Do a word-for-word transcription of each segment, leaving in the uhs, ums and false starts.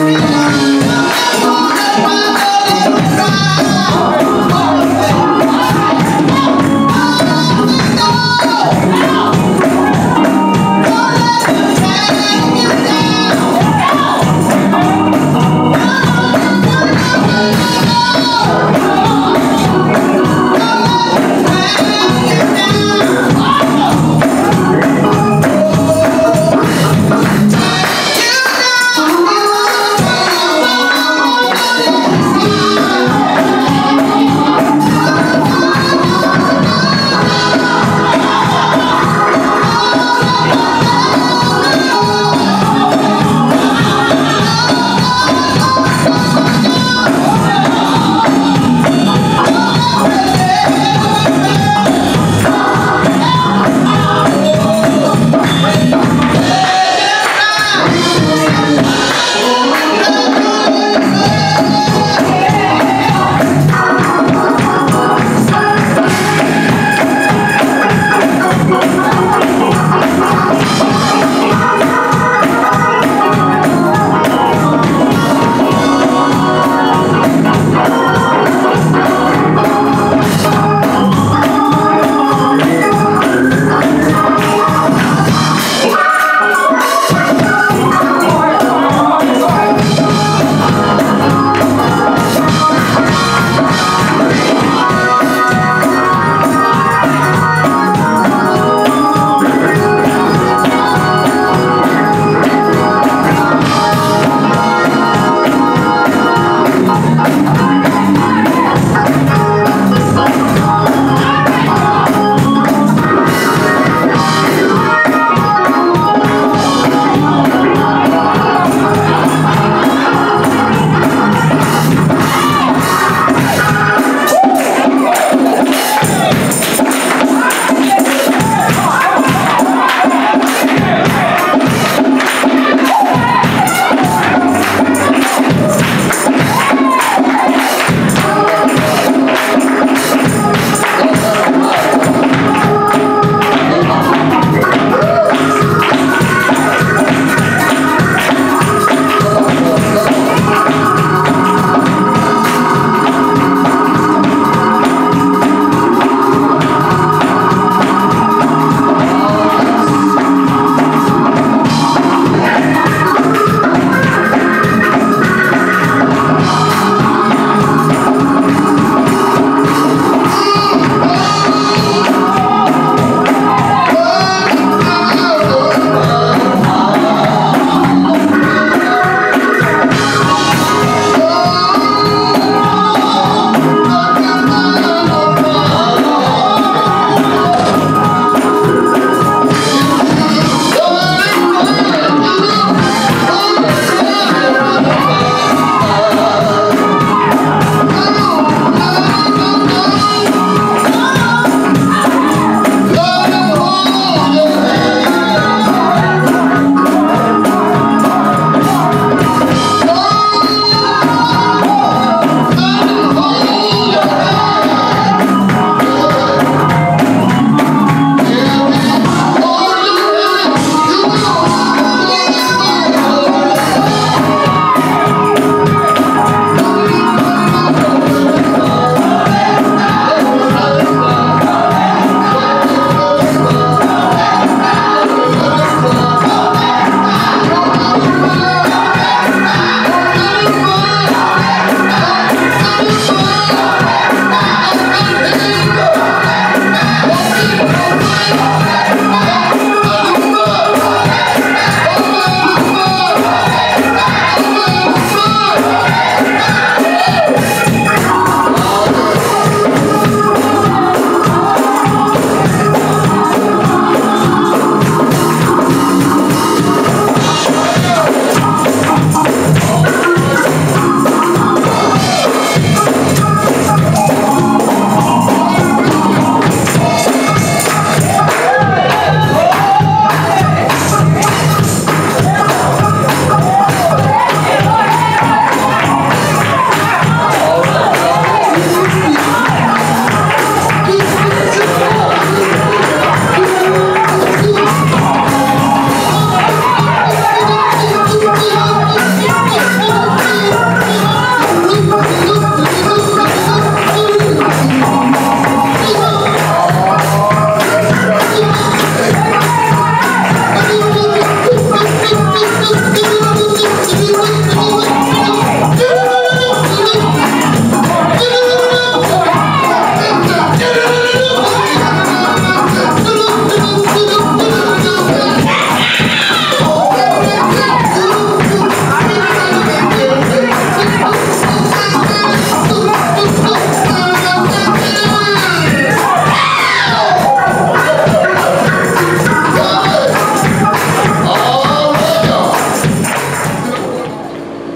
Bye.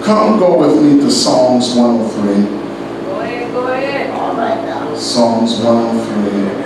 Come go with me to Psalms one oh three. Go ahead, go ahead. All right now. Psalms one oh three.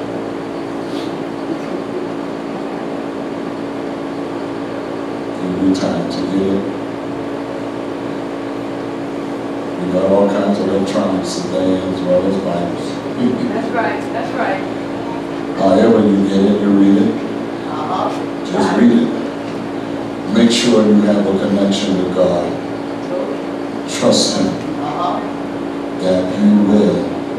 Give you time to get it. We got all kinds of electronics today as well as Bibles. That's right, that's right. However you get it, you read it. Uh-huh. Just read it. Make sure you have a connection with God. Trust Him Uh-huh. that He will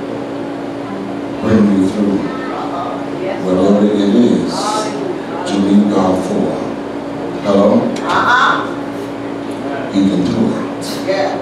bring you through Uh-huh. Yes, whatever it is Hallelujah. you need God for. Hello? Uh-huh. He can do it. Yeah.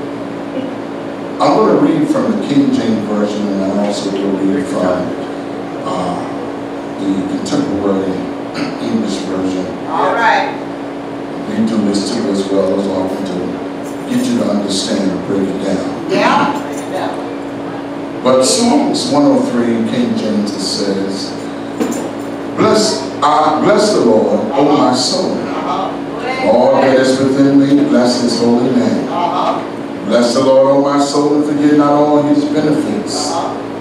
I'm going to read from the King James Version, and I also will read from uh, the contemporary English version. All right. We do this too as well as often to get you to understand and break it down. Yeah. Yeah. But Psalms one oh three in King James, it says, Bless, I bless the Lord, O my soul. Uh-huh. All that is within me, bless His holy name. Uh-huh. Bless the Lord, O my soul, and forget not all His benefits.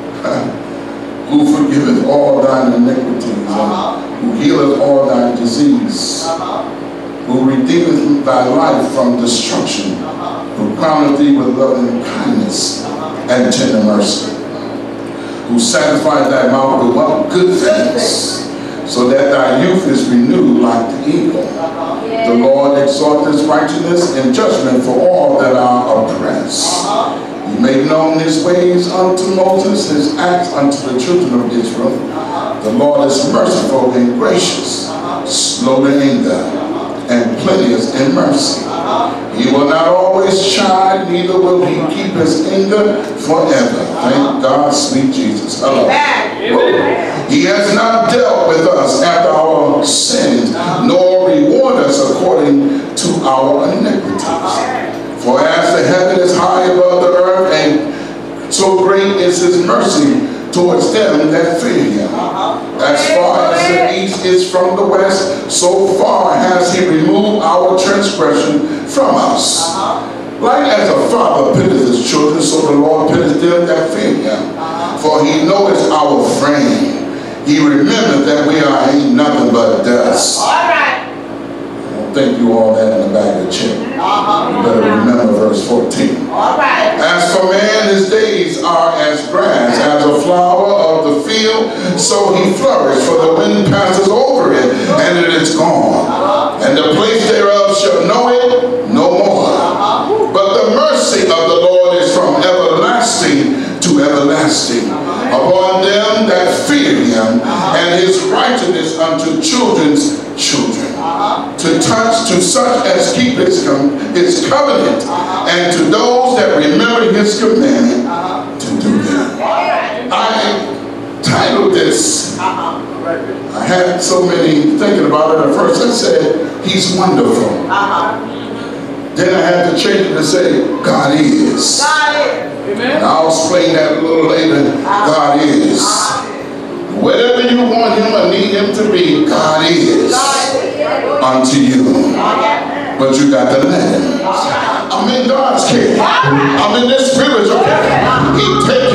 Who forgiveth all thine iniquities, and who healeth all thy disease, who redeemeth thy life from destruction, who crowneth thee with loving kindness and tender mercy, who sanctified thy mouth with what good things, so that thy youth is renewed like the eagle. The Lord exalteth His righteousness and judgment for all that are oppressed. He made known His ways unto Moses, His acts unto the children of Israel. The Lord is merciful and gracious, slow to anger, and plenteous in mercy. He will not always chide, neither will He keep His anger forever. Thank God, sweet Jesus. Hello. Amen. He has not dealt with us after our sins, nor reward us according to our iniquities. For as the heaven is high above the earth, and so great is His mercy towards them that fear Him. As far as the east is from the west, so far has He removed our transgression from us. Like as a father pitteth his children, so the Lord pitteth them that fear Him. For He knoweth our frame. He remembered that we are ain't nothing but dust. I think you all that in the bag of chicken. You better remember verse fourteen. As for man, his days are as grass, as a flower of the field, so he flourishes, for the wind passes over it, and it is gone. And the place thereof shall know it no more. But the mercy of the Lord is from everlasting to everlasting upon them that fear Him, and His righteousness unto children's children, to touch to such as keep His, his covenant, and to those that remember His commandment to do them. I titled this, I had so many thinking about it. At first I said, He's wonderful. Then I had to change it to say, God is. And I'll explain that a little later. God is. Whatever you want Him or need Him to be, God is unto you. But you got to let Him. I'm in God's care. I'm in this spiritual care. He takes